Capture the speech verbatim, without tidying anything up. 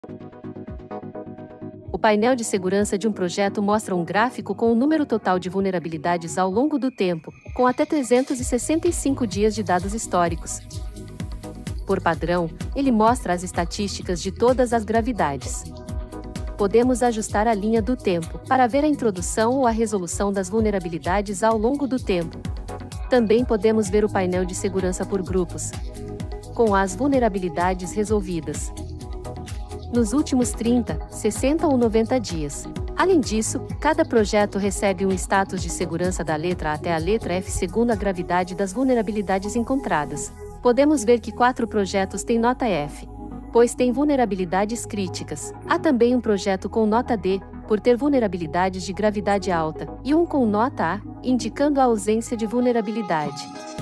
O painel de segurança de um projeto mostra um gráfico com o número total de vulnerabilidades ao longo do tempo, com até trezentos e sessenta e cinco dias de dados históricos. Por padrão, ele mostra as estatísticas de todas as gravidades. Podemos ajustar a linha do tempo para ver a introdução ou a resolução das vulnerabilidades ao longo do tempo. Também podemos ver o painel de segurança por grupos, com as vulnerabilidades resolvidas nos últimos trinta, sessenta ou noventa dias. Além disso, cada projeto recebe um status de segurança da letra A até a letra F segundo a gravidade das vulnerabilidades encontradas. Podemos ver que quatro projetos têm nota F, pois têm vulnerabilidades críticas. Há também um projeto com nota D, por ter vulnerabilidades de gravidade alta, e um com nota A, indicando a ausência de vulnerabilidade.